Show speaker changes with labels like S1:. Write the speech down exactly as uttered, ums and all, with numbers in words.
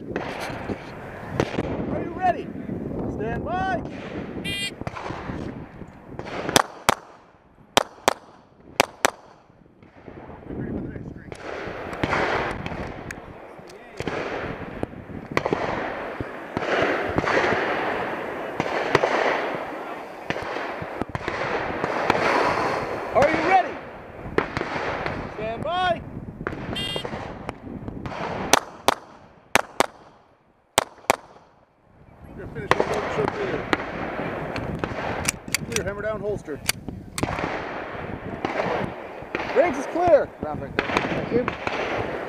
S1: Are you ready? Stand by. Are you ready? Stand by. You're finished with the show clear. Clear, hammer down, holster. Range is clear. Ground right there. Thank you.